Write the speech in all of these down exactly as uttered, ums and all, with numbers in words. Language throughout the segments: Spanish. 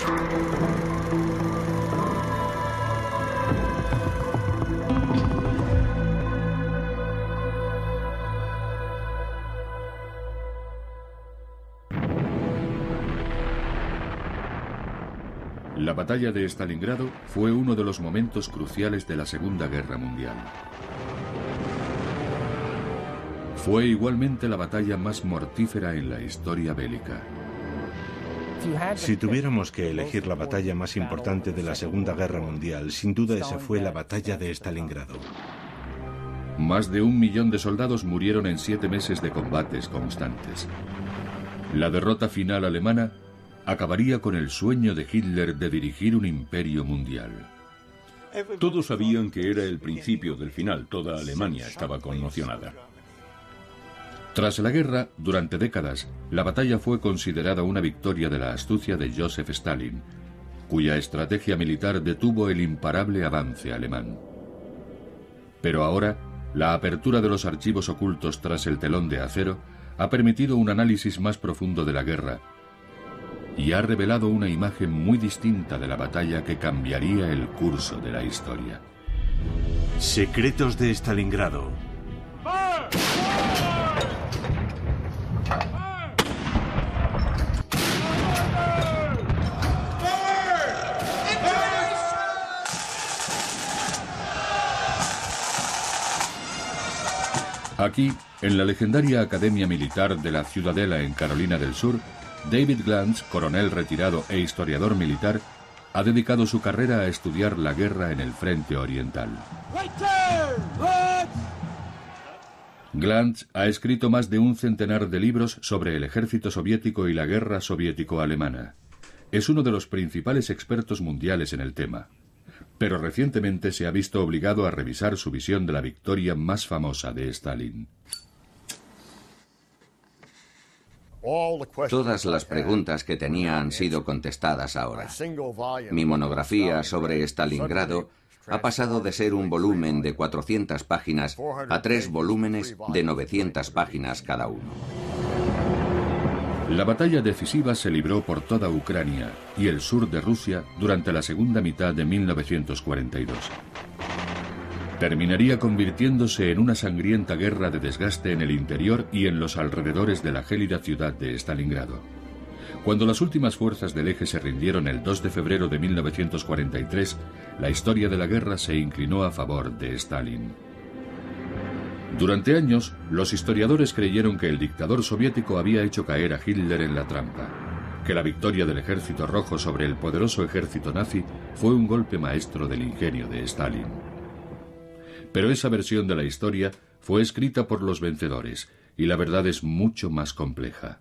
La batalla de Stalingrado fue uno de los momentos cruciales de la Segunda Guerra Mundial. Fue igualmente la batalla más mortífera en la historia bélica. Si tuviéramos que elegir la batalla más importante de la Segunda Guerra Mundial, sin duda esa fue la batalla de Stalingrado. Más de un millón de soldados murieron en siete meses de combates constantes. La derrota final alemana acabaría con el sueño de Hitler de dirigir un imperio mundial. Todos sabían que era el principio del final. Toda Alemania estaba conmocionada. Tras la guerra, durante décadas, la batalla fue considerada una victoria de la astucia de Joseph Stalin, cuya estrategia militar detuvo el imparable avance alemán. Pero ahora, la apertura de los archivos ocultos tras el telón de acero ha permitido un análisis más profundo de la guerra y ha revelado una imagen muy distinta de la batalla que cambiaría el curso de la historia. Secretos de Stalingrado. Aquí, en la legendaria Academia Militar de la Ciudadela en Carolina del Sur, David Glantz, coronel retirado e historiador militar, ha dedicado su carrera a estudiar la guerra en el frente oriental. Glantz ha escrito más de un centenar de libros sobre el ejército soviético y la guerra soviético-alemana. Es uno de los principales expertos mundiales en el tema, pero recientemente se ha visto obligado a revisar su visión de la victoria más famosa de Stalin. Todas las preguntas que tenía han sido contestadas ahora. Mi monografía sobre Stalingrado ha pasado de ser un volumen de cuatrocientas páginas a tres volúmenes de novecientas páginas cada uno. La batalla decisiva se libró por toda Ucrania y el sur de Rusia durante la segunda mitad de mil novecientos cuarenta y dos. Terminaría convirtiéndose en una sangrienta guerra de desgaste en el interior y en los alrededores de la gélida ciudad de Stalingrado. Cuando las últimas fuerzas del eje se rindieron el dos de febrero de mil novecientos cuarenta y tres, la historia de la guerra se inclinó a favor de Stalin. Durante años, los historiadores creyeron que el dictador soviético había hecho caer a Hitler en la trampa, que la victoria del ejército rojo sobre el poderoso ejército nazi fue un golpe maestro del ingenio de Stalin. Pero esa versión de la historia fue escrita por los vencedores, y la verdad es mucho más compleja.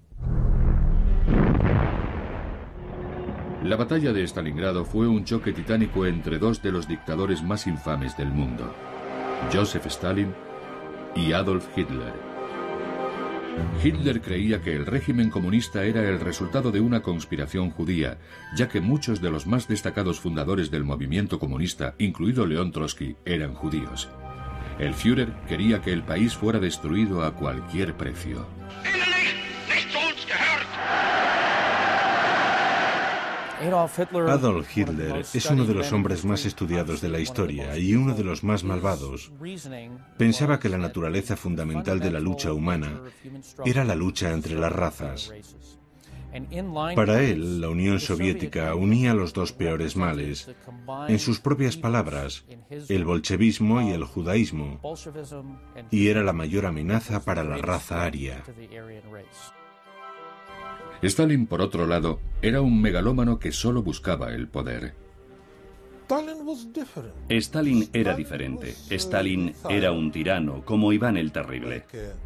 La batalla de Stalingrado fue un choque titánico entre dos de los dictadores más infames del mundo, Joseph Stalin y Adolf Hitler. Hitler creía que el régimen comunista era el resultado de una conspiración judía, ya que muchos de los más destacados fundadores del movimiento comunista, incluido León Trotsky, eran judíos. El Führer quería que el país fuera destruido a cualquier precio. Adolf Hitler es uno de los hombres más estudiados de la historia y uno de los más malvados. Pensaba que la naturaleza fundamental de la lucha humana era la lucha entre las razas. Para él, la Unión Soviética unía los dos peores males. En sus propias palabras, el bolchevismo y el judaísmo, y era la mayor amenaza para la raza aria. Stalin, por otro lado, era un megalómano que solo buscaba el poder. Stalin era diferente. Stalin era un tirano, como Iván el Terrible.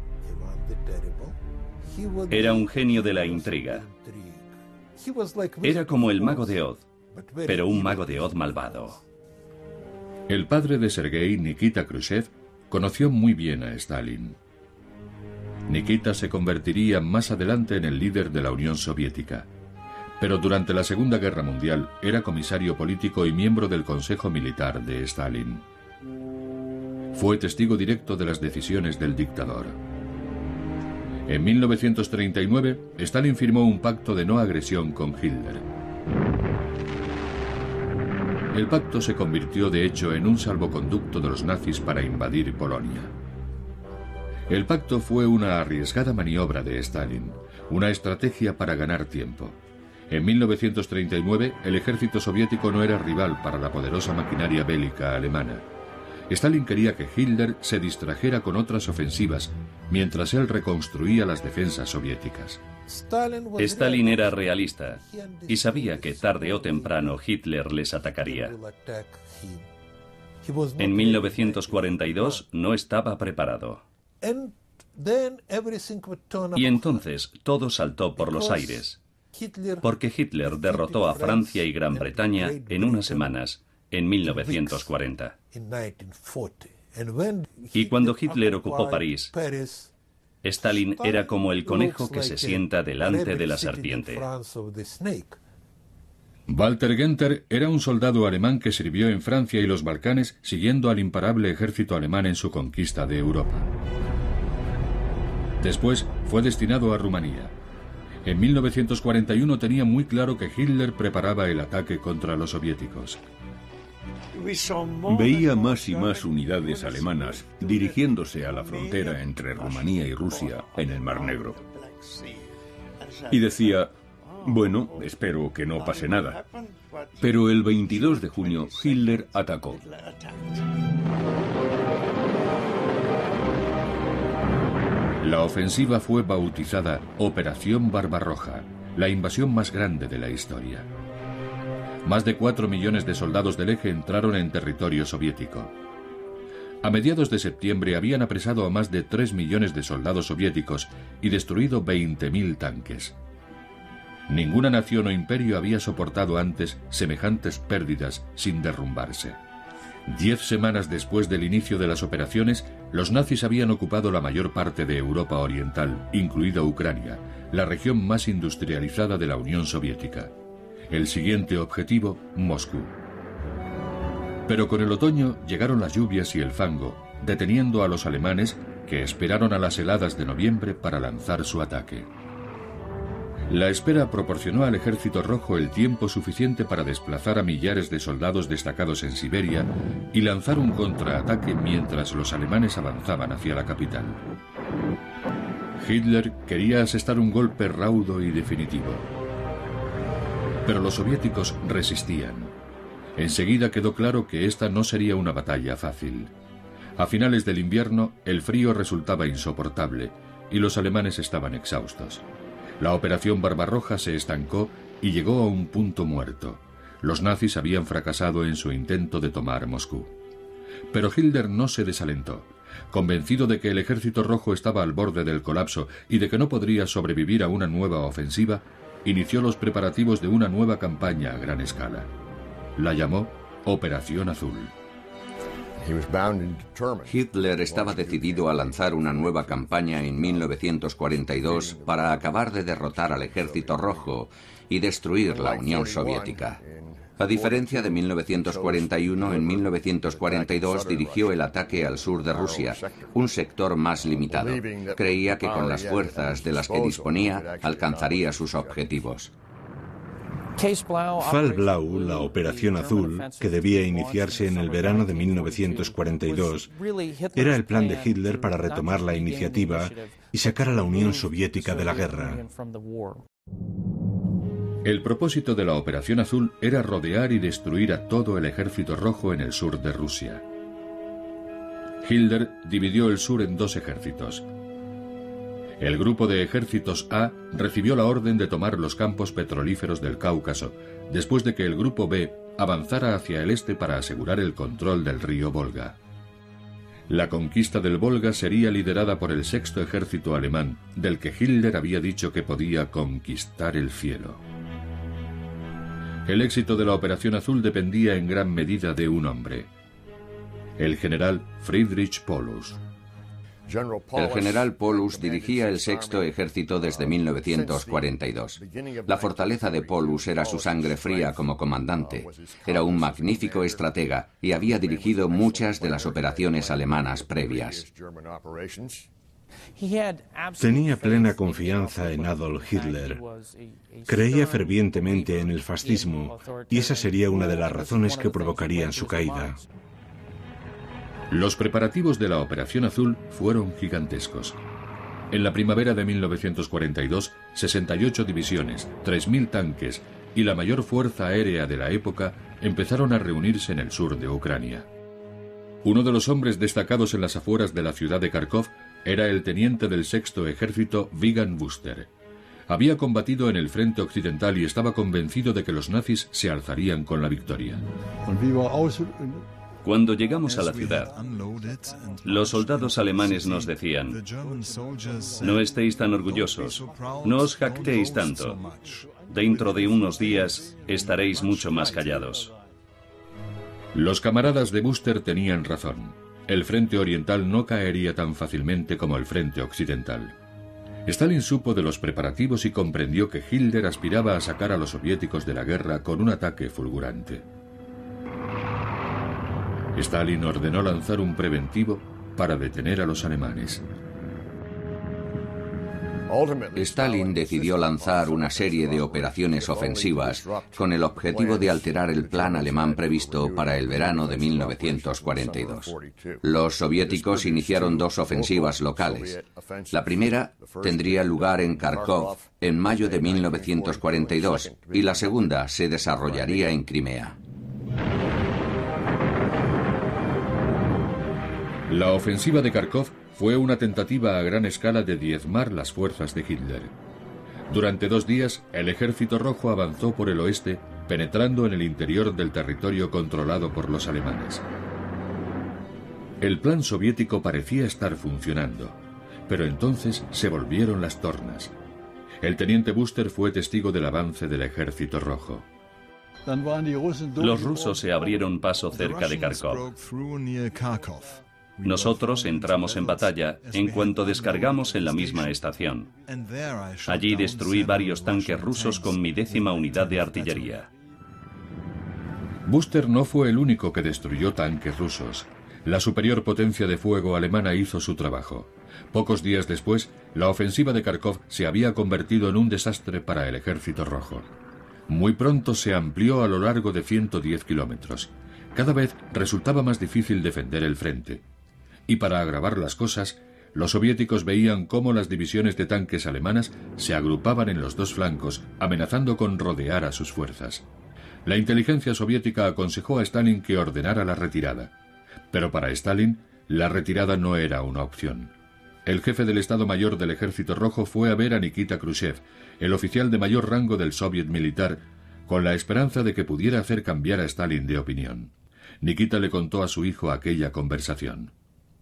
Era un genio de la intriga. Era como el mago de Oz, pero un mago de Oz malvado. El padre de Sergei, Nikita Khrushchev, conoció muy bien a Stalin. Nikita se convertiría más adelante en el líder de la Unión Soviética, pero durante la Segunda Guerra Mundial era comisario político y miembro del Consejo Militar de Stalin. Fue testigo directo de las decisiones del dictador. En mil novecientos treinta y nueve, Stalin firmó un pacto de no agresión con Hitler. El pacto se convirtió de hecho en un salvoconducto de los nazis para invadir Polonia. El pacto fue una arriesgada maniobra de Stalin, una estrategia para ganar tiempo. En mil novecientos treinta y nueve, el ejército soviético no era rival para la poderosa maquinaria bélica alemana. Stalin quería que Hitler se distrajera con otras ofensivas, mientras él reconstruía las defensas soviéticas. Stalin era realista y sabía que tarde o temprano Hitler les atacaría. En mil novecientos cuarenta y dos no estaba preparado. Y entonces todo saltó por los aires, porque Hitler derrotó a Francia y Gran Bretaña en unas semanas, en mil novecientos cuarenta. Y cuando Hitler ocupó París, Stalin era como el conejo que se sienta delante de la serpiente. Walter Günther era un soldado alemán que sirvió en Francia y los Balcanes siguiendo al imparable ejército alemán en su conquista de Europa. Después fue destinado a Rumanía. En mil novecientos cuarenta y uno tenía muy claro que Hitler preparaba el ataque contra los soviéticos. Veía más y más unidades alemanas dirigiéndose a la frontera entre Rumanía y Rusia en el Mar Negro. Y decía, bueno, espero que no pase nada. Pero el veintidós de junio Hitler atacó. La ofensiva fue bautizada Operación Barbarroja, la invasión más grande de la historia. Más de cuatro millones de soldados del eje entraron en territorio soviético. A mediados de septiembre habían apresado a más de tres millones de soldados soviéticos y destruido veinte mil tanques. Ninguna nación o imperio había soportado antes semejantes pérdidas sin derrumbarse. Diez semanas después del inicio de las operaciones, los nazis habían ocupado la mayor parte de Europa Oriental, incluida Ucrania, la región más industrializada de la Unión Soviética. El siguiente objetivo, Moscú. Pero con el otoño llegaron las lluvias y el fango, deteniendo a los alemanes que esperaron a las heladas de noviembre para lanzar su ataque. La espera proporcionó al Ejército Rojo el tiempo suficiente para desplazar a millares de soldados destacados en Siberia y lanzar un contraataque mientras los alemanes avanzaban hacia la capital. Hitler quería asestar un golpe raudo y definitivo. Pero los soviéticos resistían. Enseguida quedó claro que esta no sería una batalla fácil. A finales del invierno, el frío resultaba insoportable y los alemanes estaban exhaustos. La operación Barbarroja se estancó y llegó a un punto muerto. Los nazis habían fracasado en su intento de tomar Moscú. Pero Hitler no se desalentó. Convencido de que el Ejército Rojo estaba al borde del colapso y de que no podría sobrevivir a una nueva ofensiva, inició los preparativos de una nueva campaña a gran escala. La llamó Operación Azul. Hitler estaba decidido a lanzar una nueva campaña en mil novecientos cuarenta y dos para acabar de derrotar al Ejército Rojo y destruir la Unión Soviética. A diferencia de mil novecientos cuarenta y uno, en mil novecientos cuarenta y dos dirigió el ataque al sur de Rusia, un sector más limitado. Creía que con las fuerzas de las que disponía alcanzaría sus objetivos. Fall Blau, la Operación Azul, que debía iniciarse en el verano de mil novecientos cuarenta y dos, era el plan de Hitler para retomar la iniciativa y sacar a la Unión Soviética de la guerra. El propósito de la Operación Azul era rodear y destruir a todo el Ejército Rojo en el sur de Rusia. Hitler dividió el sur en dos ejércitos. El grupo de ejércitos A recibió la orden de tomar los campos petrolíferos del Cáucaso, después de que el grupo B avanzara hacia el este para asegurar el control del río Volga. La conquista del Volga sería liderada por el sexto ejército alemán, del que Hitler había dicho que podía conquistar el cielo. El éxito de la Operación Azul dependía en gran medida de un hombre, el general Friedrich Paulus. El general Paulus dirigía el sexto ejército desde mil novecientos cuarenta y dos. La fortaleza de Paulus era su sangre fría como comandante. Era un magnífico estratega y había dirigido muchas de las operaciones alemanas previas. Tenía plena confianza en Adolf Hitler. Creía fervientemente en el fascismo y esa sería una de las razones que provocarían su caída. Los preparativos de la Operación Azul fueron gigantescos. En la primavera de mil novecientos cuarenta y dos, sesenta y ocho divisiones, tres mil tanques y la mayor fuerza aérea de la época empezaron a reunirse en el sur de Ucrania. Uno de los hombres destacados en las afueras de la ciudad de Kharkov era el teniente del sexto ejército Wiegand Wüster. Había combatido en el frente occidental y estaba convencido de que los nazis se alzarían con la victoria. Cuando llegamos a la ciudad, los soldados alemanes nos decían: no estéis tan orgullosos, no os jactéis tanto. Dentro de unos días estaréis mucho más callados. Los camaradas de Wüster tenían razón. El frente oriental no caería tan fácilmente como el frente occidental. Stalin supo de los preparativos y comprendió que Hitler aspiraba a sacar a los soviéticos de la guerra con un ataque fulgurante. Stalin ordenó lanzar un preventivo para detener a los alemanes. Stalin decidió lanzar una serie de operaciones ofensivas con el objetivo de alterar el plan alemán previsto para el verano de mil novecientos cuarenta y dos. Los soviéticos iniciaron dos ofensivas locales. La primera tendría lugar en Kharkov en mayo de mil novecientos cuarenta y dos y la segunda se desarrollaría en Crimea. La ofensiva de Kharkov fue una tentativa a gran escala de diezmar las fuerzas de Hitler. Durante dos días, el Ejército Rojo avanzó por el oeste, penetrando en el interior del territorio controlado por los alemanes. El plan soviético parecía estar funcionando, pero entonces se volvieron las tornas. El teniente Wüster fue testigo del avance del Ejército Rojo. Los rusos se abrieron paso cerca de Kharkov. Nosotros entramos en batalla en cuanto descargamos en la misma estación. Allí destruí varios tanques rusos con mi décima unidad de artillería. Wüster no fue el único que destruyó tanques rusos. La superior potencia de fuego alemana hizo su trabajo. Pocos días después, la ofensiva de Kharkov se había convertido en un desastre para el Ejército Rojo. Muy pronto se amplió a lo largo de ciento diez kilómetros. Cada vez resultaba más difícil defender el frente. Y para agravar las cosas, los soviéticos veían cómo las divisiones de tanques alemanas se agrupaban en los dos flancos, amenazando con rodear a sus fuerzas. La inteligencia soviética aconsejó a Stalin que ordenara la retirada. Pero para Stalin, la retirada no era una opción. El jefe del Estado Mayor del Ejército Rojo fue a ver a Nikita Khrushchev, el oficial de mayor rango del soviet militar, con la esperanza de que pudiera hacer cambiar a Stalin de opinión. Nikita le contó a su hijo aquella conversación.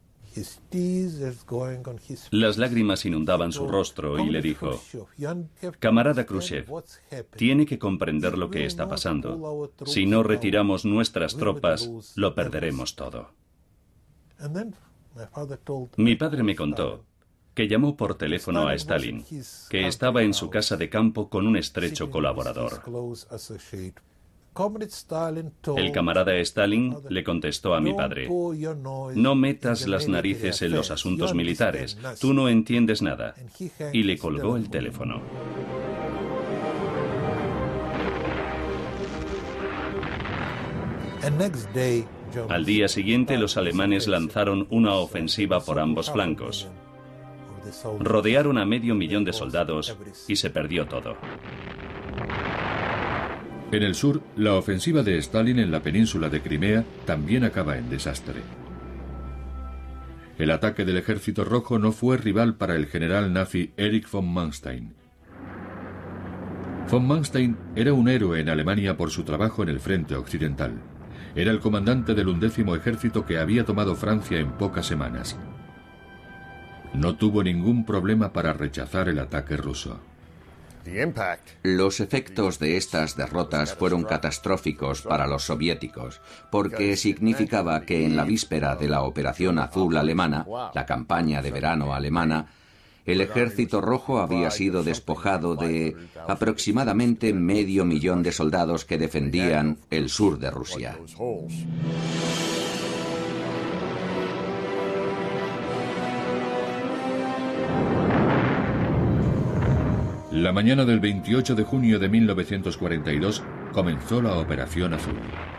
Las lágrimas inundaban su rostro y le dijo: camarada Khrushchev, tiene que comprender lo que está pasando. Si no retiramos nuestras tropas, lo perderemos todo. Mi padre me contó que llamó por teléfono a Stalin, que estaba en su casa de campo con un estrecho colaborador. El camarada Stalin le contestó a mi padre: no metas las narices en los asuntos militares, tú no entiendes nada. Y le colgó el teléfono. Al día siguiente, los alemanes lanzaron una ofensiva por ambos flancos. Rodearon a medio millón de soldados y se perdió todo. En el sur, la ofensiva de Stalin en la península de Crimea también acaba en desastre. El ataque del Ejército Rojo no fue rival para el general nazi Erich von Manstein. Von Manstein era un héroe en Alemania por su trabajo en el frente occidental. Era el comandante del undécimo ejército que había tomado Francia en pocas semanas. No tuvo ningún problema para rechazar el ataque ruso. Los efectos de estas derrotas fueron catastróficos para los soviéticos, porque significaba que en la víspera de la Operación Azul alemana, la campaña de verano alemana, el Ejército Rojo había sido despojado de aproximadamente medio millón de soldados que defendían el sur de Rusia. La mañana del veintiocho de junio de mil novecientos cuarenta y dos comenzó la Operación Azul.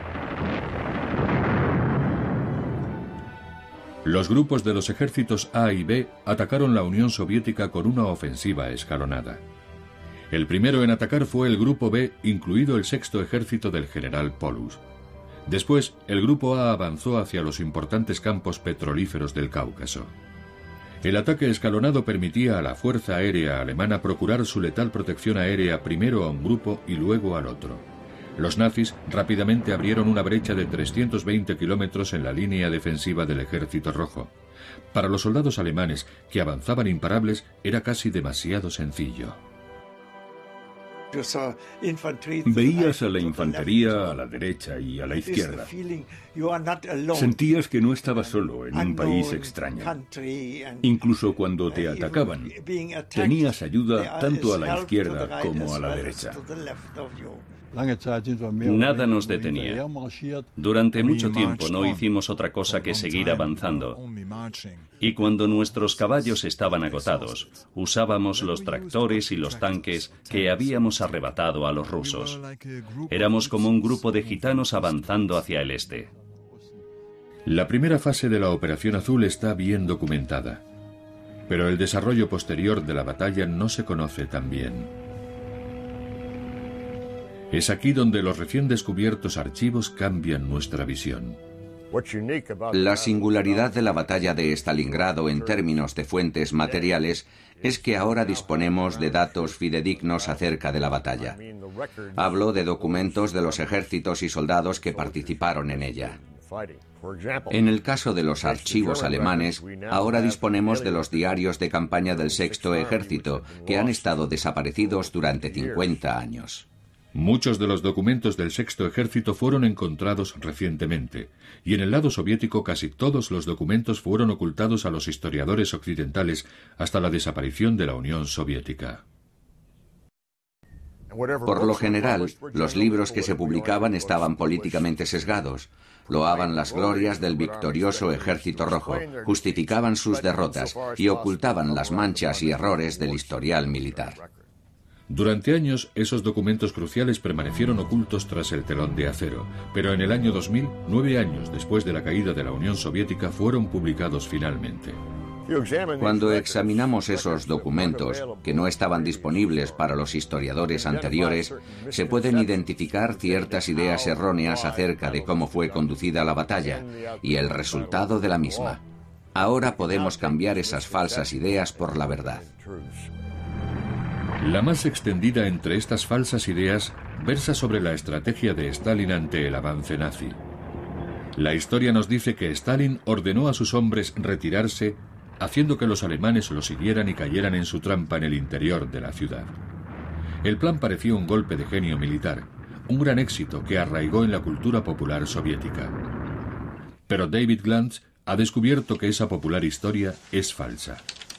Los grupos de los ejércitos A y B atacaron la Unión Soviética con una ofensiva escalonada. El primero en atacar fue el Grupo B, incluido el sexto ejército del general Paulus. Después, el Grupo A avanzó hacia los importantes campos petrolíferos del Cáucaso. El ataque escalonado permitía a la Fuerza Aérea Alemana procurar su letal protección aérea primero a un grupo y luego al otro. Los nazis rápidamente abrieron una brecha de trescientos veinte kilómetros en la línea defensiva del Ejército Rojo. Para los soldados alemanes, que avanzaban imparables, era casi demasiado sencillo. Veías a la infantería a la derecha y a la izquierda. Sentías que no estabas solo en un país extraño. Incluso cuando te atacaban, tenías ayuda tanto a la izquierda como a la derecha. Nada nos detenía. Durante mucho tiempo no hicimos otra cosa que seguir avanzando. Y cuando nuestros caballos estaban agotados, usábamos los tractores y los tanques que habíamos arrebatado a los rusos. Éramos como un grupo de gitanos avanzando hacia el este. La primera fase de la Operación Azul está bien documentada, pero el desarrollo posterior de la batalla no se conoce tan bien. Es aquí donde los recién descubiertos archivos cambian nuestra visión. La singularidad de la batalla de Stalingrado en términos de fuentes materiales es que ahora disponemos de datos fidedignos acerca de la batalla. Hablo de documentos de los ejércitos y soldados que participaron en ella. En el caso de los archivos alemanes, ahora disponemos de los diarios de campaña del Sexto Ejército, que han estado desaparecidos durante cincuenta años. Muchos de los documentos del Sexto Ejército fueron encontrados recientemente, y en el lado soviético casi todos los documentos fueron ocultados a los historiadores occidentales hasta la desaparición de la Unión Soviética. Por lo general, los libros que se publicaban estaban políticamente sesgados. Loaban las glorias del victorioso Ejército Rojo, justificaban sus derrotas y ocultaban las manchas y errores del historial militar. Durante años, esos documentos cruciales permanecieron ocultos tras el telón de acero, pero en el año dos mil, nueve años después de la caída de la Unión Soviética, fueron publicados finalmente. Cuando examinamos esos documentos, que no estaban disponibles para los historiadores anteriores, se pueden identificar ciertas ideas erróneas acerca de cómo fue conducida la batalla y el resultado de la misma. Ahora podemos cambiar esas falsas ideas por la verdad. La más extendida entre estas falsas ideas versa sobre la estrategia de Stalin ante el avance nazi. La historia nos dice que Stalin ordenó a sus hombres retirarse, haciendo que los alemanes lo siguieran y cayeran en su trampa en el interior de la ciudad. El plan parecía un golpe de genio militar, un gran éxito que arraigó en la cultura popular soviética. Pero David Glantz ha descubierto que esa popular historia es falsa.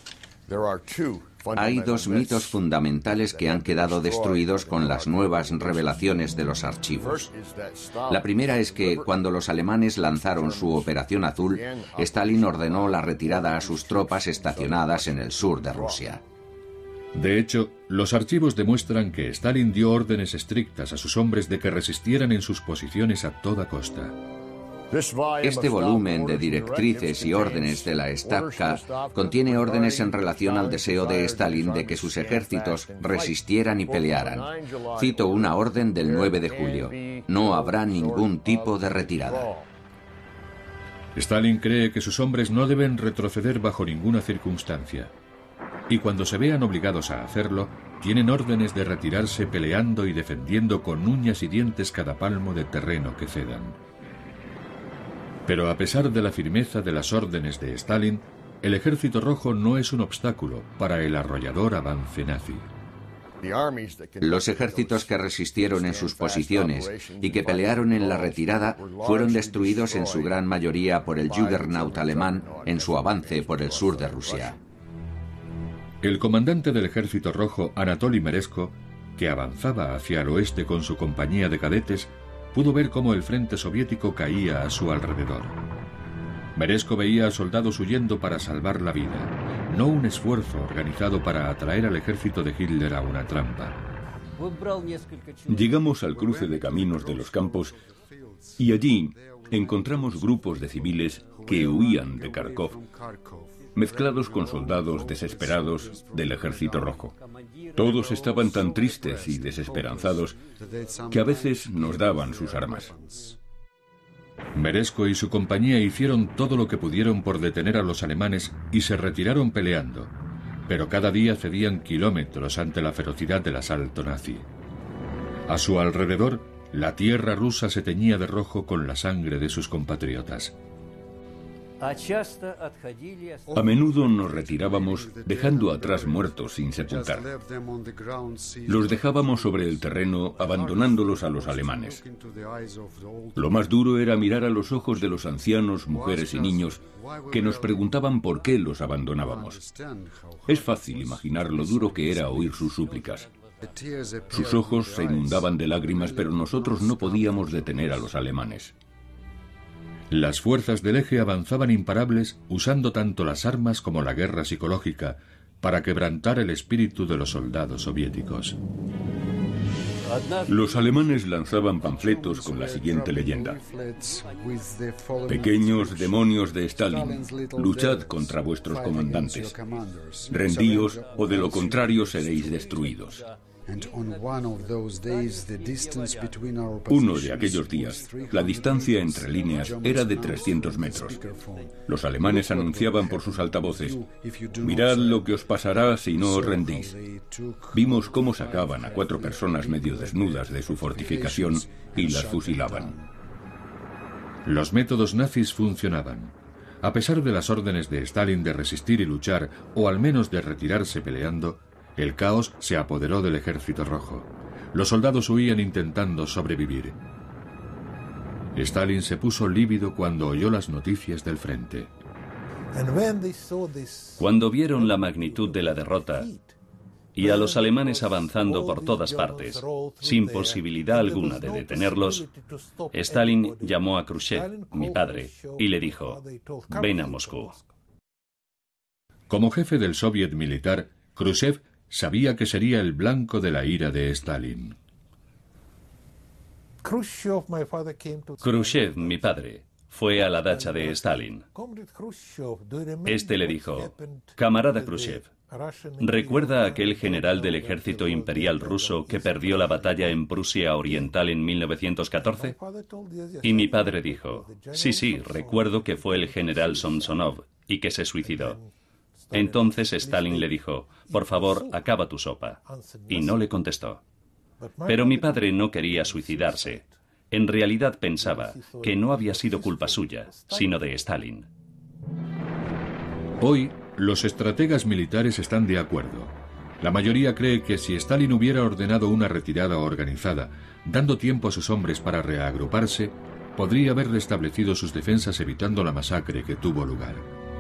Hay dos mitos fundamentales que han quedado destruidos con las nuevas revelaciones de los archivos. La primera es que, cuando los alemanes lanzaron su Operación Azul, Stalin ordenó la retirada a sus tropas estacionadas en el sur de Rusia. De hecho, los archivos demuestran que Stalin dio órdenes estrictas a sus hombres de que resistieran en sus posiciones a toda costa. Este volumen de directrices y órdenes de la Stavka contiene órdenes en relación al deseo de Stalin de que sus ejércitos resistieran y pelearan. Cito una orden del nueve de julio. No habrá ningún tipo de retirada. Stalin cree que sus hombres no deben retroceder bajo ninguna circunstancia. Y cuando se vean obligados a hacerlo, tienen órdenes de retirarse peleando y defendiendo con uñas y dientes cada palmo de terreno que cedan. Pero a pesar de la firmeza de las órdenes de Stalin, el Ejército Rojo no es un obstáculo para el arrollador avance nazi. Los ejércitos que resistieron en sus posiciones y que pelearon en la retirada fueron destruidos en su gran mayoría por el Juggernaut alemán en su avance por el sur de Rusia. El comandante del Ejército Rojo, Anatoly Meresko, que avanzaba hacia el oeste con su compañía de cadetes, pudo ver cómo el frente soviético caía a su alrededor. Meresko veía a soldados huyendo para salvar la vida, no un esfuerzo organizado para atraer al ejército de Hitler a una trampa. Llegamos al cruce de caminos de los campos y allí encontramos grupos de civiles que huían de Kharkov, mezclados con soldados desesperados del Ejército Rojo. Todos estaban tan tristes y desesperanzados que a veces nos daban sus armas. Meresko y su compañía hicieron todo lo que pudieron por detener a los alemanes y se retiraron peleando, pero cada día cedían kilómetros ante la ferocidad del asalto nazi. A su alrededor, la tierra rusa se teñía de rojo con la sangre de sus compatriotas. A menudo nos retirábamos dejando atrás muertos sin sepultar. Los dejábamos sobre el terreno abandonándolos a los alemanes. Lo más duro era mirar a los ojos de los ancianos, mujeres y niños que nos preguntaban por qué los abandonábamos. Es fácil imaginar lo duro que era oír sus súplicas. Sus ojos se inundaban de lágrimas, pero nosotros no podíamos detener a los alemanes. Las fuerzas del eje avanzaban imparables usando tanto las armas como la guerra psicológica para quebrantar el espíritu de los soldados soviéticos. Los alemanes lanzaban panfletos con la siguiente leyenda: pequeños demonios de Stalin, luchad contra vuestros comandantes. Rendíos o de lo contrario seréis destruidos. Uno de aquellos días, la distancia entre líneas era de trescientos metros. Los alemanes anunciaban por sus altavoces: mirad lo que os pasará si no os rendís. Vimos cómo sacaban a cuatro personas medio desnudas de su fortificación y las fusilaban. Los métodos nazis funcionaban. A pesar de las órdenes de Stalin de resistir y luchar, o al menos de retirarse peleando, el caos se apoderó del Ejército Rojo. Los soldados huían intentando sobrevivir. Stalin se puso lívido cuando oyó las noticias del frente. Cuando vieron la magnitud de la derrota y a los alemanes avanzando por todas partes, sin posibilidad alguna de detenerlos, Stalin llamó a Khrushchev, mi padre, y le dijo: ven a Moscú. Como jefe del soviet militar, Khrushchev sabía que sería el blanco de la ira de Stalin. Khrushchev, mi padre, fue a la dacha de Stalin. Este le dijo: camarada Khrushchev, ¿recuerda aquel general del ejército imperial ruso que perdió la batalla en Prusia Oriental en mil novecientos catorce? Y mi padre dijo: sí, sí, recuerdo que fue el general Samsonov y que se suicidó. Entonces Stalin le dijo: por favor, acaba tu sopa. Y no le contestó. Pero mi padre no quería suicidarse. En realidad pensaba que no había sido culpa suya, sino de Stalin. Hoy, los estrategas militares están de acuerdo. La mayoría cree que si Stalin hubiera ordenado una retirada organizada, dando tiempo a sus hombres para reagruparse, podría haber restablecido sus defensas evitando la masacre que tuvo lugar.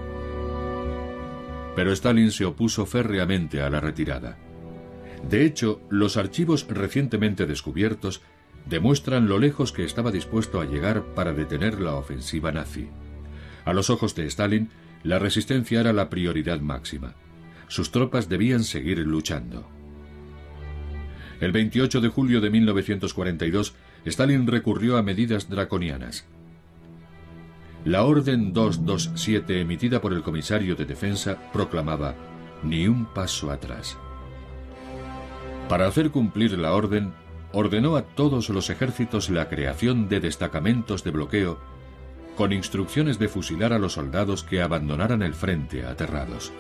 Pero Stalin se opuso férreamente a la retirada. De hecho, los archivos recientemente descubiertos demuestran lo lejos que estaba dispuesto a llegar para detener la ofensiva nazi. A los ojos de Stalin, la resistencia era la prioridad máxima. Sus tropas debían seguir luchando. El veintiocho de julio de mil novecientos cuarenta y dos, Stalin recurrió a medidas draconianas. La Orden doscientos veintisiete emitida por el comisario de defensa proclamaba: ni un paso atrás. Para hacer cumplir la orden, ordenó a todos los ejércitos la creación de destacamentos de bloqueo con instrucciones de fusilar a los soldados que abandonaran el frente aterrados.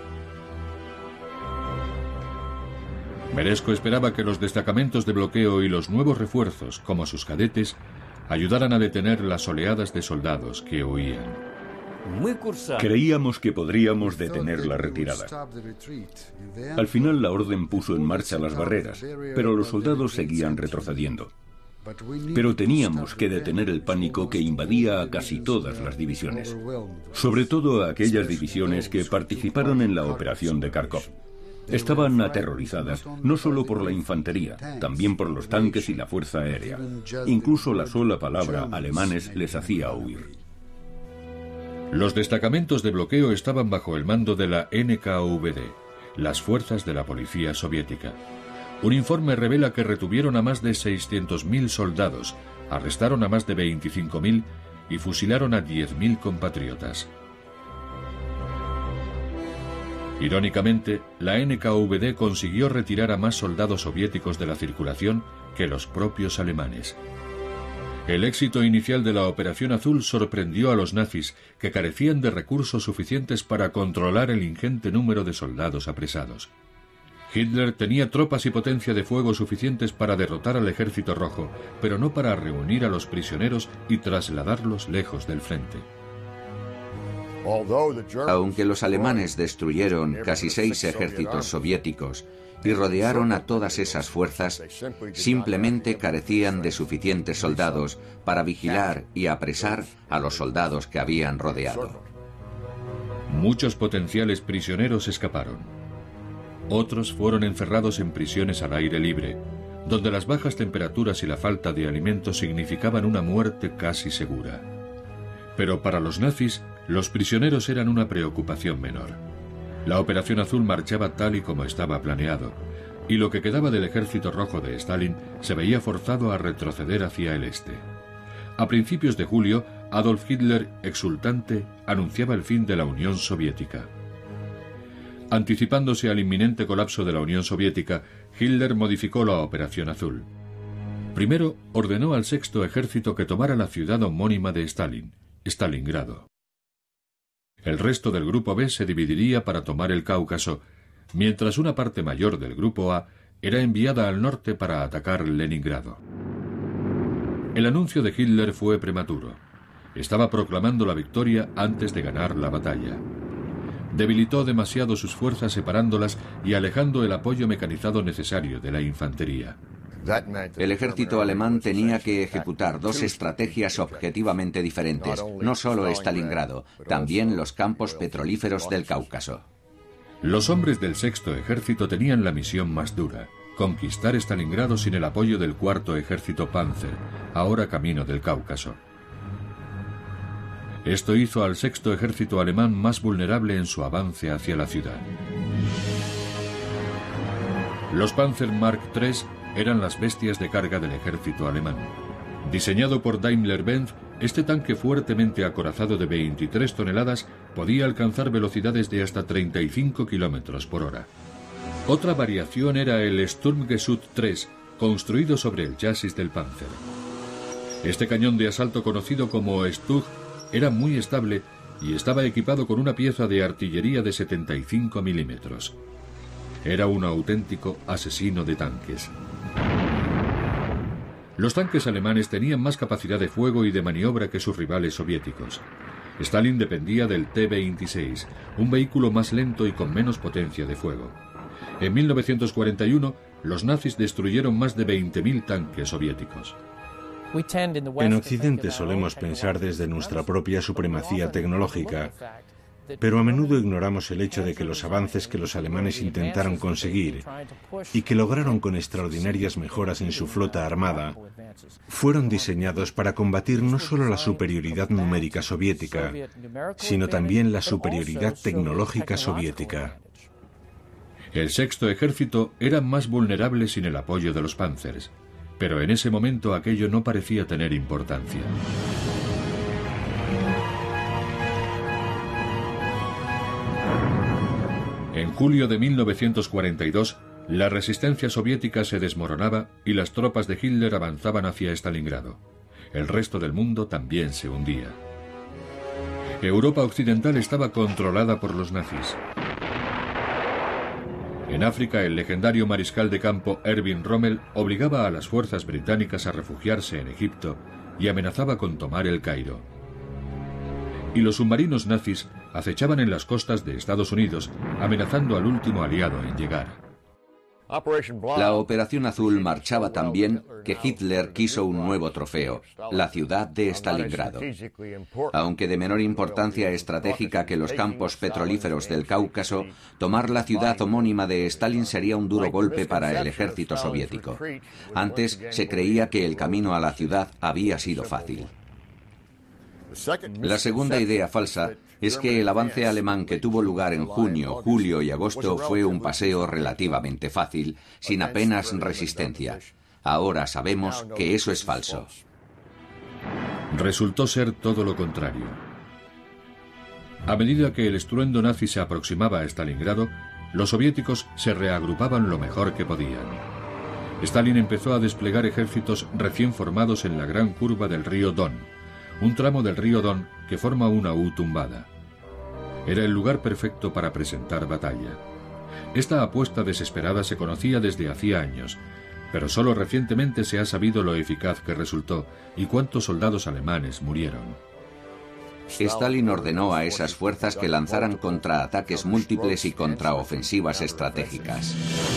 Meresko esperaba que los destacamentos de bloqueo y los nuevos refuerzos, como sus cadetes, ayudaran a detener las oleadas de soldados que huían. Creíamos que podríamos detener la retirada. Al final la orden puso en marcha las barreras, pero los soldados seguían retrocediendo. Pero teníamos que detener el pánico que invadía a casi todas las divisiones, sobre todo a aquellas divisiones que participaron en la operación de Kharkov. Estaban aterrorizadas, no solo por la infantería, también por los tanques y la fuerza aérea. Incluso la sola palabra alemanes les hacía huir. Los destacamentos de bloqueo estaban bajo el mando de la N K V D, las fuerzas de la policía soviética. Un informe revela que retuvieron a más de seiscientos mil soldados, arrestaron a más de veinticinco mil y fusilaron a diez mil compatriotas. Irónicamente, la N K V D consiguió retirar a más soldados soviéticos de la circulación que los propios alemanes. El éxito inicial de la Operación Azul sorprendió a los nazis, que carecían de recursos suficientes para controlar el ingente número de soldados apresados. Hitler tenía tropas y potencia de fuego suficientes para derrotar al Ejército Rojo, pero no para reunir a los prisioneros y trasladarlos lejos del frente. Aunque los alemanes destruyeron casi seis ejércitos soviéticos y rodearon a todas esas fuerzas, simplemente carecían de suficientes soldados para vigilar y apresar a los soldados que habían rodeado. Muchos potenciales prisioneros escaparon. Otros fueron encerrados en prisiones al aire libre, donde las bajas temperaturas y la falta de alimentos significaban una muerte casi segura. Pero para los nazis, los prisioneros eran una preocupación menor. La Operación Azul marchaba tal y como estaba planeado, y lo que quedaba del Ejército Rojo de Stalin se veía forzado a retroceder hacia el este. A principios de julio, Adolf Hitler, exultante, anunciaba el fin de la Unión Soviética. Anticipándose al inminente colapso de la Unión Soviética, Hitler modificó la Operación Azul. Primero, ordenó al Sexto Ejército que tomara la ciudad homónima de Stalin, Stalingrado. El resto del Grupo B se dividiría para tomar el Cáucaso, mientras una parte mayor del Grupo A era enviada al norte para atacar Leningrado. El anuncio de Hitler fue prematuro. Estaba proclamando la victoria antes de ganar la batalla. Debilitó demasiado sus fuerzas separándolas y alejando el apoyo mecanizado necesario de la infantería. El ejército alemán tenía que ejecutar dos estrategias objetivamente diferentes, no solo Stalingrado, también los campos petrolíferos del Cáucaso. Los hombres del Sexto Ejército tenían la misión más dura, conquistar Stalingrado sin el apoyo del Cuarto Ejército Panzer, ahora camino del Cáucaso. Esto hizo al Sexto Ejército alemán más vulnerable en su avance hacia la ciudad. Los Panzer Mark tres eran las bestias de carga del ejército alemán. Diseñado por Daimler-Benz, este tanque fuertemente acorazado de veintitrés toneladas podía alcanzar velocidades de hasta treinta y cinco kilómetros por hora. Otra variación era el Sturmgeschütz tres, construido sobre el chasis del Panzer. Este cañón de asalto, conocido como Stug, era muy estable y estaba equipado con una pieza de artillería de setenta y cinco milímetros. Era un auténtico asesino de tanques. Los tanques alemanes tenían más capacidad de fuego y de maniobra que sus rivales soviéticos. Stalin dependía del T veintiséis, un vehículo más lento y con menos potencia de fuego. En mil novecientos cuarenta y uno, los nazis destruyeron más de veinte mil tanques soviéticos. En Occidente solemos pensar desde nuestra propia supremacía tecnológica, pero a menudo ignoramos el hecho de que los avances que los alemanes intentaron conseguir y que lograron con extraordinarias mejoras en su flota armada fueron diseñados para combatir no solo la superioridad numérica soviética, sino también la superioridad tecnológica soviética. El Sexto Ejército era más vulnerable sin el apoyo de los Panzers, pero en ese momento aquello no parecía tener importancia. En julio de mil novecientos cuarenta y dos, la resistencia soviética se desmoronaba y las tropas de Hitler avanzaban hacia Stalingrado. El resto del mundo también se hundía. Europa occidental estaba controlada por los nazis. En África, el legendario mariscal de campo Erwin Rommel obligaba a las fuerzas británicas a refugiarse en Egipto y amenazaba con tomar el Cairo. Y los submarinos nazis acechaban en las costas de Estados Unidos, amenazando al último aliado en llegar. La Operación Azul marchaba tan bien que Hitler quiso un nuevo trofeo, la ciudad de Stalingrado. Aunque de menor importancia estratégica que los campos petrolíferos del Cáucaso, tomar la ciudad homónima de Stalin sería un duro golpe para el ejército soviético. Antes se creía que el camino a la ciudad había sido fácil. La segunda idea falsa es que el avance alemán que tuvo lugar en junio, julio y agosto fue un paseo relativamente fácil, sin apenas resistencia. Ahora sabemos que eso es falso. Resultó ser todo lo contrario. A medida que el estruendo nazi se aproximaba a Stalingrado, los soviéticos se reagrupaban lo mejor que podían. Stalin empezó a desplegar ejércitos recién formados en la gran curva del río Don, un tramo del río Don que forma una U tumbada. Era el lugar perfecto para presentar batalla. Esta apuesta desesperada se conocía desde hacía años, pero solo recientemente se ha sabido lo eficaz que resultó y cuántos soldados alemanes murieron. Stalin ordenó a esas fuerzas que lanzaran contraataques múltiples y contraofensivas estratégicas.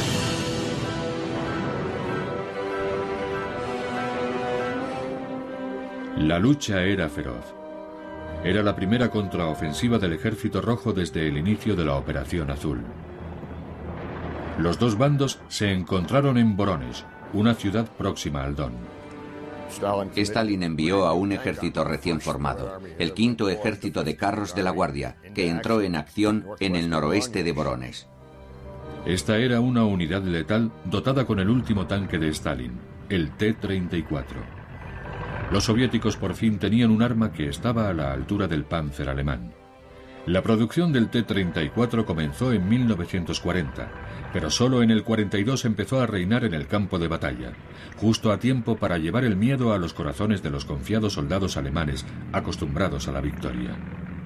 La lucha era feroz. Era la primera contraofensiva del Ejército Rojo desde el inicio de la Operación Azul. Los dos bandos se encontraron en Voronezh, una ciudad próxima al Don. Stalin envió a un ejército recién formado, el quinto ejército de carros de la Guardia, que entró en acción en el noroeste de Voronezh. Esta era una unidad letal dotada con el último tanque de Stalin, el T treinta y cuatro. Los soviéticos por fin tenían un arma que estaba a la altura del Panzer alemán. La producción del T treinta y cuatro comenzó en mil novecientos cuarenta, pero solo en el cuarenta y dos empezó a reinar en el campo de batalla, justo a tiempo para llevar el miedo a los corazones de los confiados soldados alemanes acostumbrados a la victoria.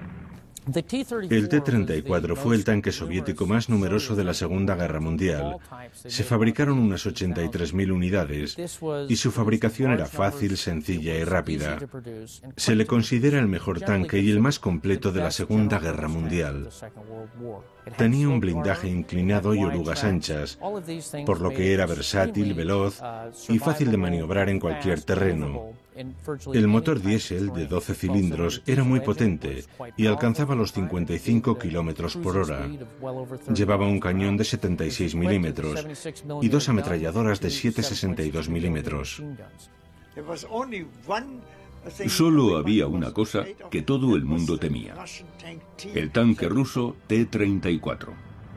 El T treinta y cuatro fue el tanque soviético más numeroso de la Segunda Guerra Mundial. Se fabricaron unas ochenta y tres mil unidades y su fabricación era fácil, sencilla y rápida. Se le considera el mejor tanque y el más completo de la Segunda Guerra Mundial. Tenía un blindaje inclinado y orugas anchas, por lo que era versátil, veloz y fácil de maniobrar en cualquier terreno. El motor diésel de doce cilindros era muy potente y alcanzaba los cincuenta y cinco kilómetros por hora. Llevaba un cañón de setenta y seis milímetros y dos ametralladoras de siete coma sesenta y dos milímetros. Solo había una cosa que todo el mundo temía: el tanque ruso T treinta y cuatro.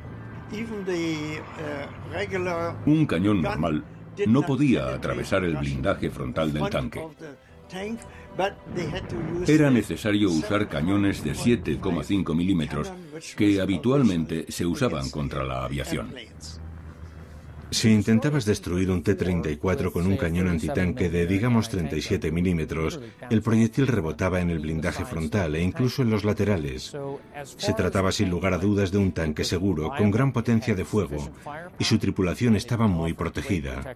Un cañón normal no podía atravesar el blindaje frontal del tanque. Era necesario usar cañones de siete coma cinco milímetros, que habitualmente se usaban contra la aviación. Si intentabas destruir un T treinta y cuatro con un cañón antitanque de, digamos, treinta y siete milímetros, el proyectil rebotaba en el blindaje frontal e incluso en los laterales. Se trataba sin lugar a dudas de un tanque seguro, con gran potencia de fuego, y su tripulación estaba muy protegida.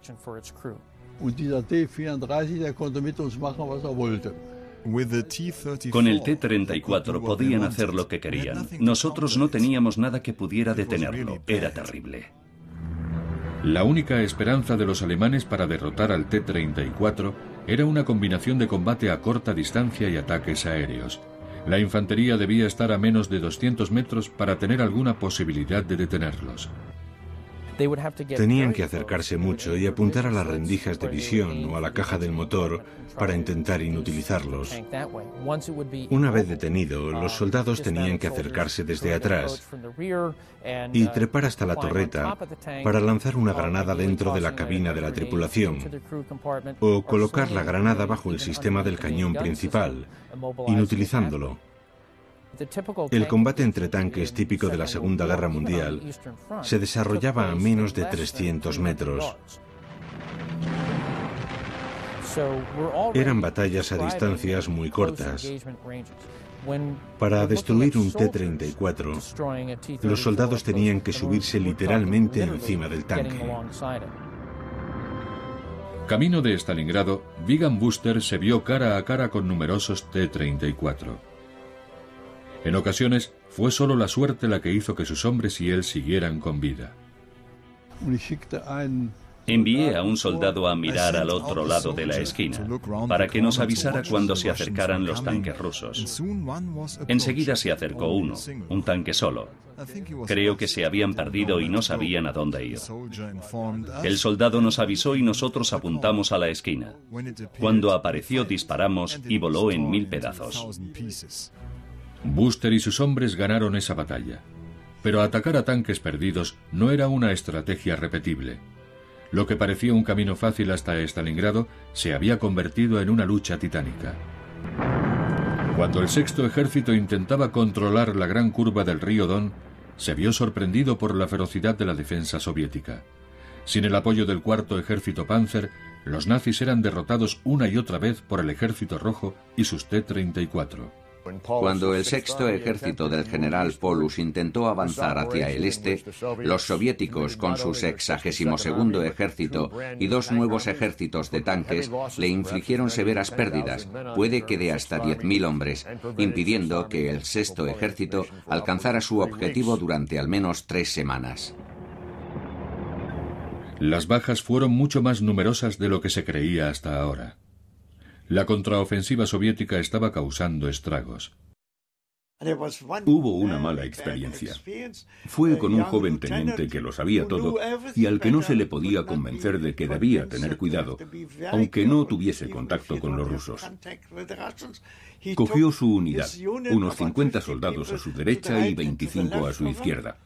Con el T treinta y cuatro podían hacer lo que querían. Nosotros no teníamos nada que pudiera detenerlo. Era terrible. La única esperanza de los alemanes para derrotar al T treinta y cuatro era una combinación de combate a corta distancia y ataques aéreos. La infantería debía estar a menos de doscientos metros para tener alguna posibilidad de detenerlos. Tenían que acercarse mucho y apuntar a las rendijas de visión o a la caja del motor para intentar inutilizarlos. Una vez detenido, los soldados tenían que acercarse desde atrás y trepar hasta la torreta para lanzar una granada dentro de la cabina de la tripulación, o colocar la granada bajo el sistema del cañón principal, inutilizándolo. El combate entre tanques típico de la Segunda Guerra Mundial se desarrollaba a menos de trescientos metros. Eran batallas a distancias muy cortas. Para destruir un T treinta y cuatro, los soldados tenían que subirse literalmente encima del tanque. Camino de Stalingrado, Wiegand Buster se vio cara a cara con numerosos T treinta y cuatro. En ocasiones, fue solo la suerte la que hizo que sus hombres y él siguieran con vida. Envié a un soldado a mirar al otro lado de la esquina, para que nos avisara cuando se acercaran los tanques rusos. Enseguida se acercó uno, un tanque solo. Creo que se habían perdido y no sabían a dónde ir. El soldado nos avisó y nosotros apuntamos a la esquina. Cuando apareció disparamos y voló en mil pedazos. Buster y sus hombres ganaron esa batalla. Pero atacar a tanques perdidos no era una estrategia repetible. Lo que parecía un camino fácil hasta Stalingrado se había convertido en una lucha titánica. Cuando el Sexto Ejército intentaba controlar la gran curva del río Don, se vio sorprendido por la ferocidad de la defensa soviética. Sin el apoyo del Cuarto Ejército Panzer, los nazis eran derrotados una y otra vez por el Ejército Rojo y sus T treinta y cuatro. Cuando el sexto ejército del general Paulus intentó avanzar hacia el este, los soviéticos, con su sexagésimo segundo ejército y dos nuevos ejércitos de tanques, le infligieron severas pérdidas, puede que de hasta diez mil hombres, impidiendo que el sexto ejército alcanzara su objetivo durante al menos tres semanas. Las bajas fueron mucho más numerosas de lo que se creía hasta ahora. La contraofensiva soviética estaba causando estragos. Hubo una mala experiencia. Fue con un joven teniente que lo sabía todo y al que no se le podía convencer de que debía tener cuidado, aunque no tuviese contacto con los rusos. Cogió su unidad, unos cincuenta soldados a su derecha y veinticinco a su izquierda,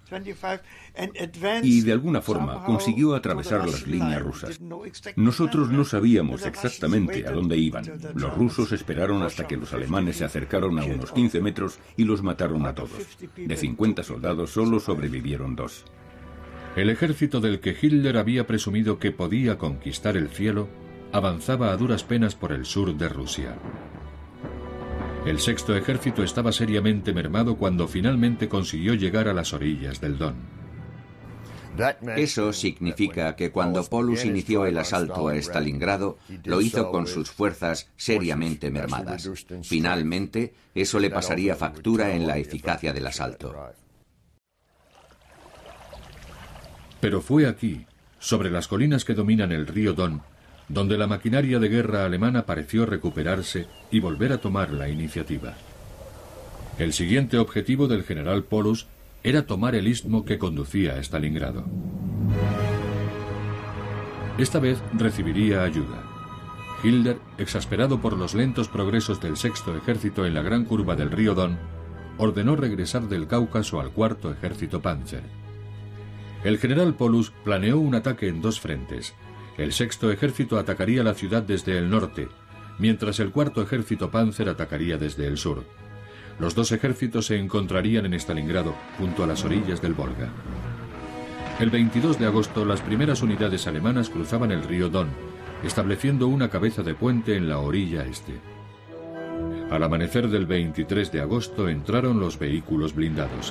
y de alguna forma consiguió atravesar las líneas rusas. Nosotros no sabíamos exactamente a dónde iban. Los rusos esperaron hasta que los alemanes se acercaron a unos quince metros y los mataron a todos. De cincuenta soldados solo sobrevivieron dos. El ejército del que Hitler había presumido que podía conquistar el cielo avanzaba a duras penas por el sur de Rusia. El sexto ejército estaba seriamente mermado cuando finalmente consiguió llegar a las orillas del Don. Eso significa que cuando Paulus inició el asalto a Stalingrado, lo hizo con sus fuerzas seriamente mermadas. Finalmente, eso le pasaría factura en la eficacia del asalto. Pero fue aquí, sobre las colinas que dominan el río Don, donde la maquinaria de guerra alemana pareció recuperarse y volver a tomar la iniciativa. El siguiente objetivo del general Paulus era tomar el istmo que conducía a Stalingrado. Esta vez recibiría ayuda. Hitler, exasperado por los lentos progresos del sexto ejército en la gran curva del río Don, ordenó regresar del Cáucaso al cuarto ejército Panzer. El general Paulus planeó un ataque en dos frentes. El sexto ejército atacaría la ciudad desde el norte, mientras el cuarto ejército Panzer atacaría desde el sur. Los dos ejércitos se encontrarían en Stalingrado, junto a las orillas del Volga. El veintidós de agosto, las primeras unidades alemanas cruzaban el río Don, estableciendo una cabeza de puente en la orilla este. Al amanecer del veintitrés de agosto entraron los vehículos blindados.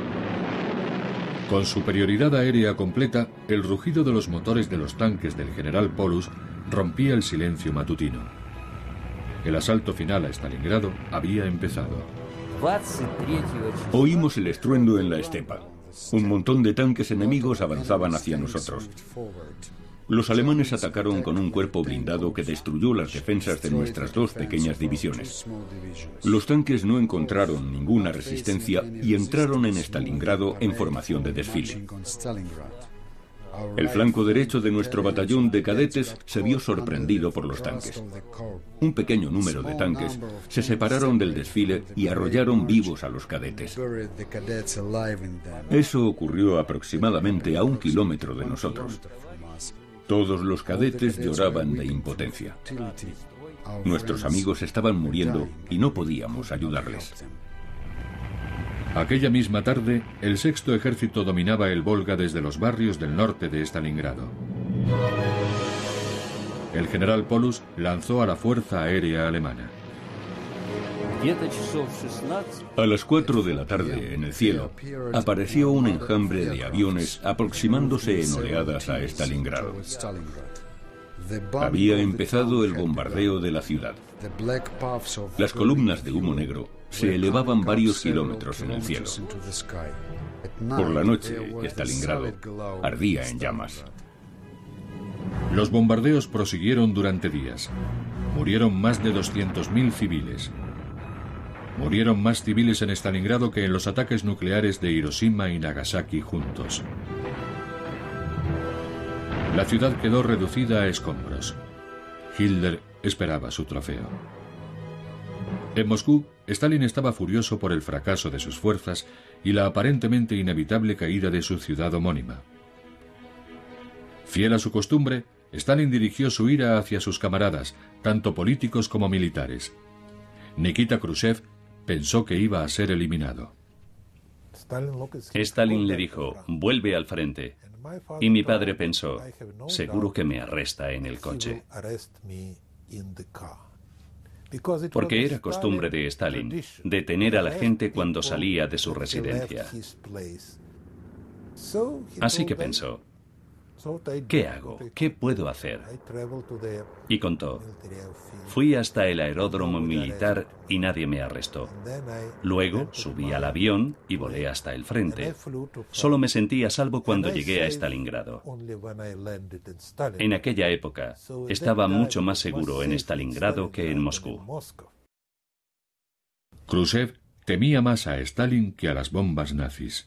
Con superioridad aérea completa, el rugido de los motores de los tanques del general Paulus rompía el silencio matutino. El asalto final a Stalingrado había empezado. Oímos el estruendo en la estepa. Un montón de tanques enemigos avanzaban hacia nosotros. Los alemanes atacaron con un cuerpo blindado que destruyó las defensas de nuestras dos pequeñas divisiones. Los tanques no encontraron ninguna resistencia y entraron en Stalingrado en formación de desfile. El flanco derecho de nuestro batallón de cadetes se vio sorprendido por los tanques. Un pequeño número de tanques se separaron del desfile y arrollaron vivos a los cadetes. Eso ocurrió aproximadamente a un kilómetro de nosotros. Todos los cadetes lloraban de impotencia. Nuestros amigos estaban muriendo y no podíamos ayudarles. Aquella misma tarde, el sexto ejército dominaba el Volga desde los barrios del norte de Stalingrado. El general Paulus lanzó a la fuerza aérea alemana. A las cuatro de la tarde, en el cielo, apareció un enjambre de aviones aproximándose en oleadas a Stalingrado. Había empezado el bombardeo de la ciudad. Las columnas de humo negro se elevaban varios kilómetros en el cielo. Por la noche, Stalingrado ardía en llamas. Los bombardeos prosiguieron durante días. Murieron más de doscientos mil civiles. Murieron más civiles en Stalingrado que en los ataques nucleares de Hiroshima y Nagasaki juntos. La ciudad quedó reducida a escombros. Hitler esperaba su trofeo. En Moscú, Stalin estaba furioso por el fracaso de sus fuerzas y la aparentemente inevitable caída de su ciudad homónima. Fiel a su costumbre, Stalin dirigió su ira hacia sus camaradas, tanto políticos como militares. Nikita Khrushchev pensó que iba a ser eliminado. Stalin le dijo, vuelve al frente. Y mi padre pensó, seguro que me arresta en el coche. Porque era costumbre de Stalin detener a la gente cuando salía de su residencia. Así que pensó, ¿qué hago? ¿Qué puedo hacer? Y contó, fui hasta el aeródromo militar y nadie me arrestó. Luego subí al avión y volé hasta el frente. Solo me sentí a salvo cuando llegué a Stalingrado. En aquella época estaba mucho más seguro en Stalingrado que en Moscú. Khrushchev temía más a Stalin que a las bombas nazis.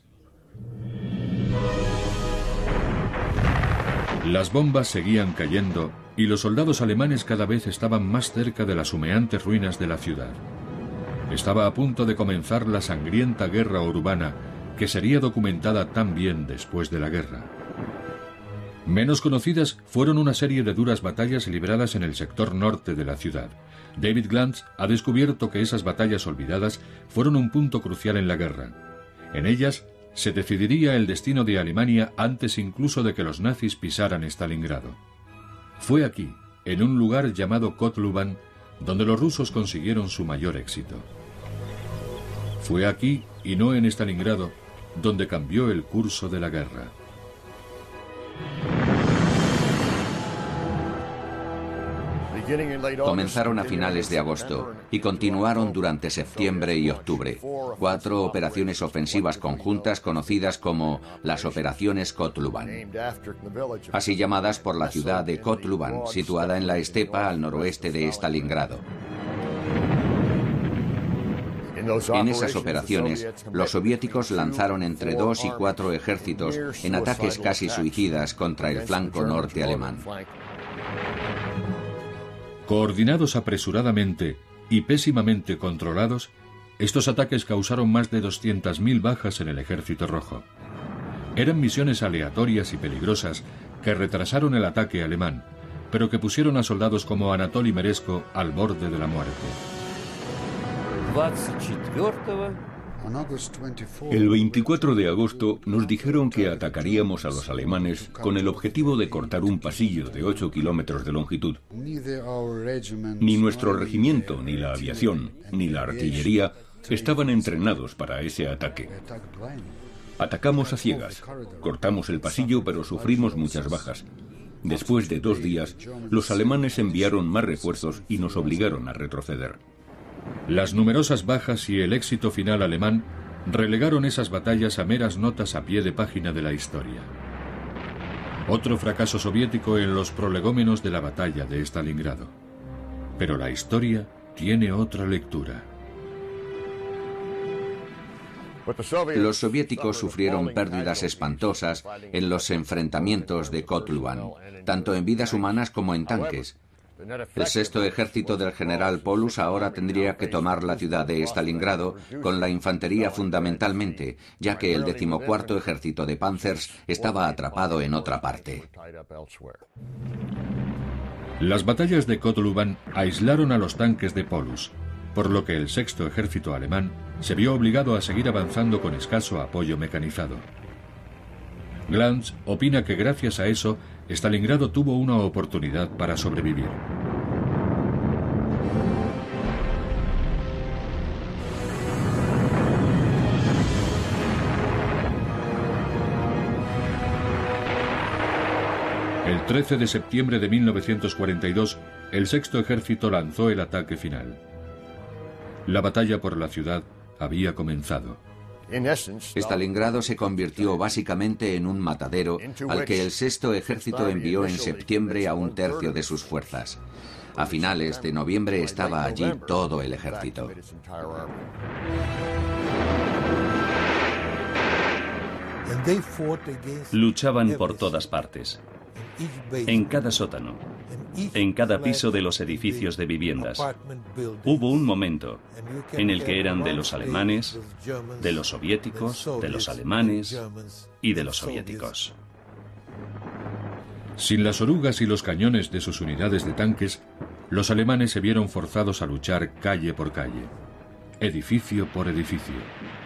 Las bombas seguían cayendo y los soldados alemanes cada vez estaban más cerca de las humeantes ruinas de la ciudad. Estaba a punto de comenzar la sangrienta guerra urbana que sería documentada también después de la guerra. Menos conocidas fueron una serie de duras batallas libradas en el sector norte de la ciudad. David Glantz ha descubierto que esas batallas olvidadas fueron un punto crucial en la guerra. En ellas se decidiría el destino de Alemania antes incluso de que los nazis pisaran Stalingrado. Fue aquí, en un lugar llamado Kotluban, donde los rusos consiguieron su mayor éxito. Fue aquí, y no en Stalingrado, donde cambió el curso de la guerra. Comenzaron a finales de agosto y continuaron durante septiembre y octubre. Cuatro operaciones ofensivas conjuntas conocidas como las operaciones Kotluban, así llamadas por la ciudad de Kotluban, situada en la estepa al noroeste de Stalingrado. En esas operaciones, los soviéticos lanzaron entre dos y cuatro ejércitos en ataques casi suicidas contra el flanco norte alemán. Coordinados apresuradamente y pésimamente controlados, estos ataques causaron más de doscientas mil bajas en el Ejército Rojo. Eran misiones aleatorias y peligrosas que retrasaron el ataque alemán, pero que pusieron a soldados como Anatoly Meresko al borde de la muerte. El veinticuatro de agosto nos dijeron que atacaríamos a los alemanes con el objetivo de cortar un pasillo de ocho kilómetros de longitud. Ni nuestro regimiento, ni la aviación, ni la artillería estaban entrenados para ese ataque. Atacamos a ciegas, cortamos el pasillo, pero sufrimos muchas bajas. Después de dos días, los alemanes enviaron más refuerzos y nos obligaron a retroceder. Las numerosas bajas y el éxito final alemán relegaron esas batallas a meras notas a pie de página de la historia. Otro fracaso soviético en los prolegómenos de la batalla de Stalingrado. Pero la historia tiene otra lectura. Los soviéticos sufrieron pérdidas espantosas en los enfrentamientos de Kotluban, tanto en vidas humanas como en tanques. El sexto ejército del general Paulus ahora tendría que tomar la ciudad de Stalingrado con la infantería fundamentalmente, ya que el decimocuarto ejército de Panzers estaba atrapado en otra parte. Las batallas de Kotluban aislaron a los tanques de Paulus, por lo que el sexto ejército alemán se vio obligado a seguir avanzando con escaso apoyo mecanizado. Glantz opina que gracias a eso, Stalingrado tuvo una oportunidad para sobrevivir. El trece de septiembre de mil novecientos cuarenta y dos, el sexto ejército lanzó el ataque final. La batalla por la ciudad había comenzado. Stalingrado se convirtió básicamente en un matadero al que el sexto ejército envió en septiembre a un tercio de sus fuerzas. A finales de noviembre estaba allí todo el ejército. Luchaban por todas partes, en cada sótano, en cada piso de los edificios de viviendas. Hubo un momento en el que eran de los alemanes, de los soviéticos, de los alemanes y de los soviéticos. Sin las orugas y los cañones de sus unidades de tanques, los alemanes se vieron forzados a luchar calle por calle, edificio por edificio.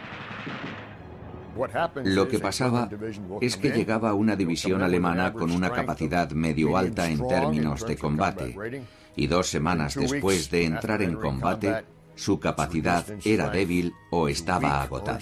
Lo que pasaba es que llegaba una división alemana con una capacidad medio alta en términos de combate, y dos semanas después de entrar en combate, su capacidad era débil o estaba agotada.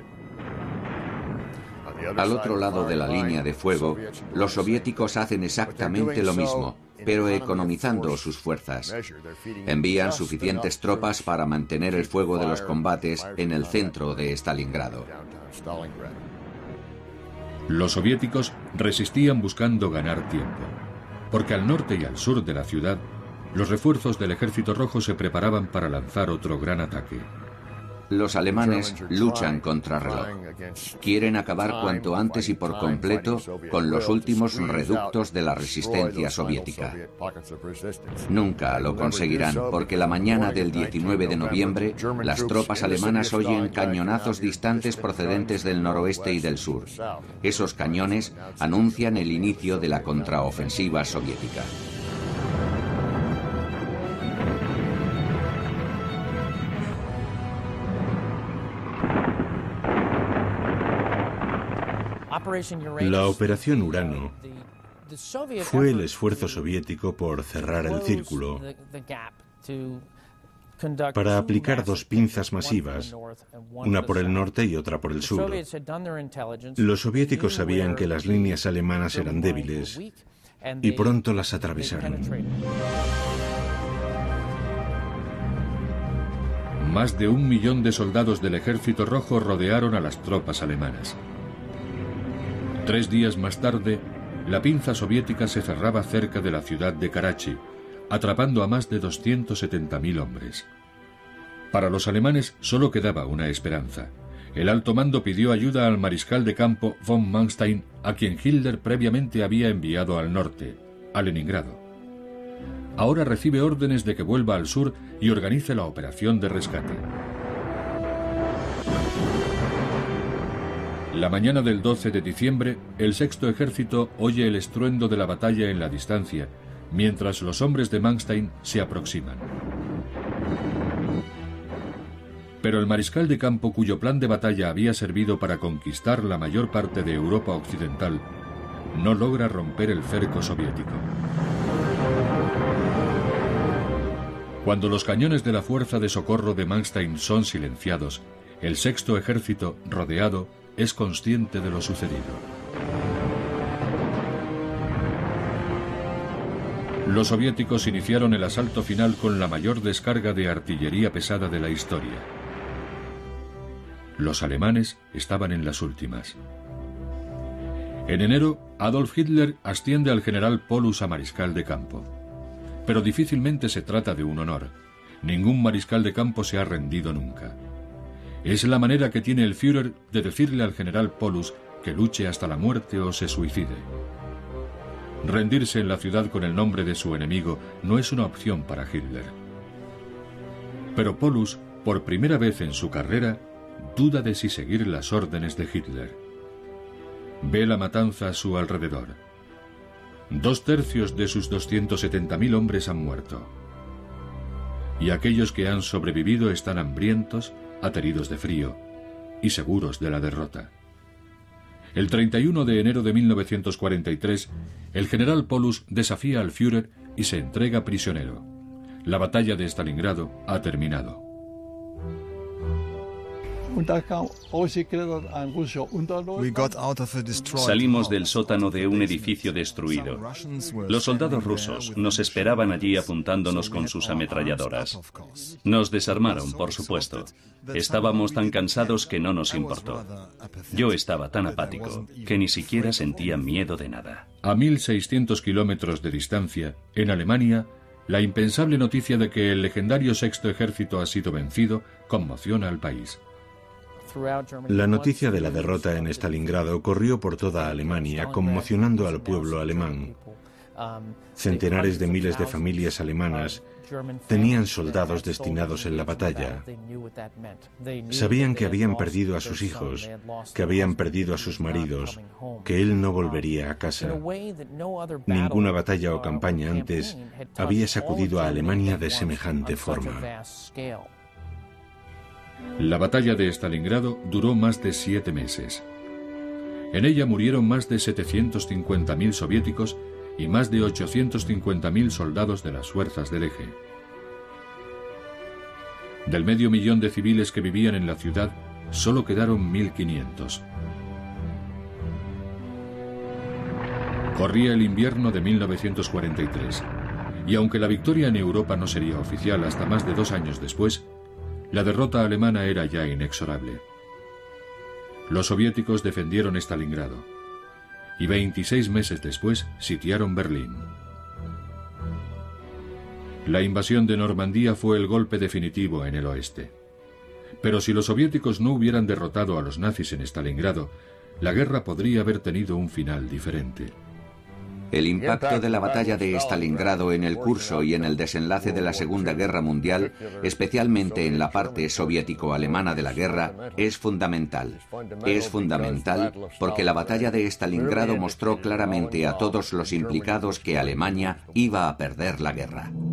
Al otro lado de la línea de fuego, los soviéticos hacen exactamente lo mismo, pero economizando sus fuerzas. Envían suficientes tropas para mantener el fuego de los combates en el centro de Stalingrado. Los soviéticos resistían buscando ganar tiempo, porque al norte y al sur de la ciudad, los refuerzos del Ejército Rojo se preparaban para lanzar otro gran ataque. Los alemanes luchan contra reloj. Quieren acabar cuanto antes y por completo con los últimos reductos de la resistencia soviética. Nunca lo conseguirán porque la mañana del diecinueve de noviembre las tropas alemanas oyen cañonazos distantes procedentes del noroeste y del sur. Esos cañones anuncian el inicio de la contraofensiva soviética. La Operación Urano fue el esfuerzo soviético por cerrar el círculo, para aplicar dos pinzas masivas, una por el norte y otra por el sur. Los soviéticos sabían que las líneas alemanas eran débiles y pronto las atravesaron. Más de un millón de soldados del Ejército Rojo rodearon a las tropas alemanas. Tres días más tarde, la pinza soviética se cerraba cerca de la ciudad de Karachi, atrapando a más de doscientos setenta mil hombres. Para los alemanes solo quedaba una esperanza. El alto mando pidió ayuda al mariscal de campo von Manstein, a quien Hitler previamente había enviado al norte, a Leningrado. Ahora recibe órdenes de que vuelva al sur y organice la operación de rescate. La mañana del doce de diciembre, el sexto ejército oye el estruendo de la batalla en la distancia, mientras los hombres de Manstein se aproximan. Pero el mariscal de campo, cuyo plan de batalla había servido para conquistar la mayor parte de Europa occidental, no logra romper el cerco soviético. Cuando los cañones de la fuerza de socorro de Manstein son silenciados, el sexto ejército, rodeado, es consciente de lo sucedido. Los soviéticos iniciaron el asalto final con la mayor descarga de artillería pesada de la historia. Los alemanes estaban en las últimas. En enero, Adolf Hitler asciende al general Paulus a mariscal de campo. Pero difícilmente se trata de un honor. Ningún mariscal de campo se ha rendido nunca. Es la manera que tiene el Führer de decirle al general Paulus que luche hasta la muerte o se suicide. Rendirse en la ciudad con el nombre de su enemigo no es una opción para Hitler. Pero Paulus, por primera vez en su carrera, duda de si seguir las órdenes de Hitler. Ve la matanza a su alrededor. Dos tercios de sus doscientos setenta mil hombres han muerto. Y aquellos que han sobrevivido están hambrientos, ateridos de frío y seguros de la derrota. El treinta y uno de enero de mil novecientos cuarenta y tres, el general Paulus desafía al Führer y se entrega prisionero. La batalla de Stalingrado ha terminado. Salimos del sótano de un edificio destruido. Los soldados rusos nos esperaban allí apuntándonos con sus ametralladoras. Nos desarmaron, por supuesto. Estábamos tan cansados que no nos importó. Yo estaba tan apático que ni siquiera sentía miedo de nada. A mil seiscientos kilómetros de distancia, en Alemania, la impensable noticia de que el legendario Sexto Ejército ha sido vencido conmociona al país. La noticia de la derrota en Stalingrado corrió por toda Alemania, conmocionando al pueblo alemán. Centenares de miles de familias alemanas tenían soldados destinados en la batalla. Sabían que habían perdido a sus hijos, que habían perdido a sus maridos, que él no volvería a casa. Ninguna batalla o campaña antes había sacudido a Alemania de semejante forma. La batalla de Stalingrado duró más de siete meses. En ella murieron más de setecientos cincuenta mil soviéticos y más de ochocientos cincuenta mil soldados de las fuerzas del eje. Del medio millón de civiles que vivían en la ciudad, solo quedaron mil quinientos. Corría el invierno de mil novecientos cuarenta y tres, y aunque la victoria en Europa no sería oficial hasta más de dos años después, la derrota alemana era ya inexorable. Los soviéticos defendieron Stalingrado y veintiséis meses después sitiaron Berlín. La invasión de Normandía fue el golpe definitivo en el oeste. Pero si los soviéticos no hubieran derrotado a los nazis en Stalingrado, la guerra podría haber tenido un final diferente. El impacto de la batalla de Stalingrado en el curso y en el desenlace de la Segunda Guerra Mundial, especialmente en la parte soviético-alemana de la guerra, es fundamental. Es fundamental porque la batalla de Stalingrado mostró claramente a todos los implicados que Alemania iba a perder la guerra.